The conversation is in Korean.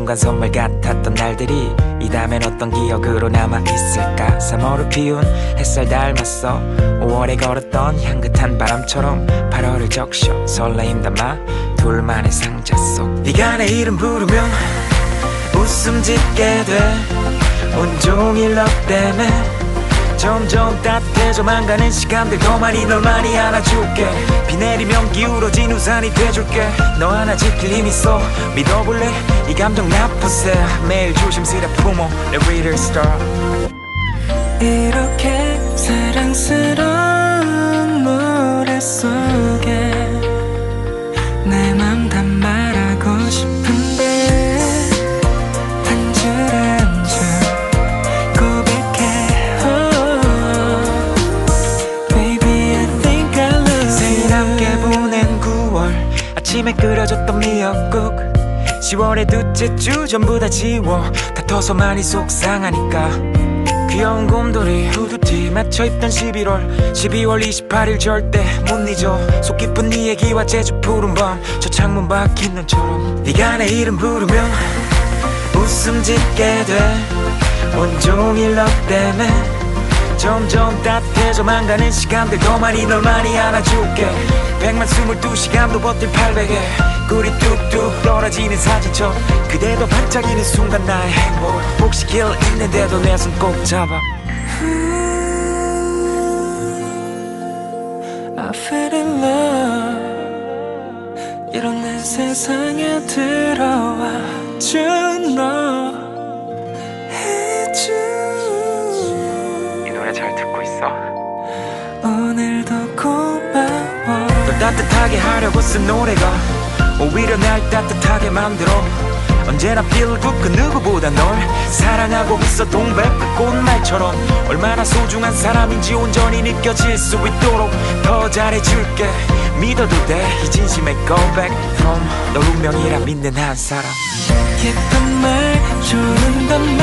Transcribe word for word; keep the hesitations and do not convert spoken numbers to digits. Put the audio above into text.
순간 선물 같았던 날들이 이 다음엔 어떤 기억으로 남아있을까. 삼월을 피운 햇살 닮았어. 오월에 걸었던 향긋한 바람처럼 팔월을 적셔 설레임 담아 둘만의 상자 속 네가 내 이름 부르면 웃음 짓게 돼. 온종일 너 때문에 점점 따뜻해져만 가는 시간들 더 많이 널 많이 안아줄게. 비 내리면 기울어진 우산이 돼줄게. 너 하나 지킬 힘 있어 믿어볼래. 이 감정 나쁘세 매일 조심스레 품어 내 reader star. 이렇게 사랑스러운 노래 속에 내 맘 다 말하고 싶은데 한 줄 한 줄 고백해. oh. Baby I think I love you. 새일 함께 보낸 구월 아침에 끓여줬던 미역국 시월의 둘째 주 전부 다 지워 다퉈서 많이 속상하니까 귀여운 곰돌이 후드티 맞춰 입던 십일월 십이월 이십팔일 절대 못 잊어. 속 깊은 네 얘기와 제주 푸른 밤 저 창문 박힌 눈처럼 네가 내 이름 부르면 웃음 짓게 돼. 온종일 너 때문에 점점 따뜻해져만 가는 시간들 더 많이 널 많이 안아줄게. 백만 스물두 시간도 버틸 팔백에 꿀이 뚝뚝 떨어지는 사진첩 그대도 반짝이는 순간 나의 행복. 혹시 길 있는데도 내 손 꼭 잡아. I fell in love. 이런 내 세상에 들어와 준 너 해줘. 이 노래 잘 듣고 있어? 오늘도 고마워. 널 따뜻하게 하려고 쓴 노래가 오히려 날 따뜻하게 만들어. 언제나 feel good 그 누구보다 널 사랑하고 있어. 동백꽃 꽃말처럼 얼마나 소중한 사람인지 온전히 느껴질 수 있도록 더 잘해줄게. 믿어도 돼 이 진심에 go back from 널 운명이라 믿는 한 사람. 예쁜 말 좋은 건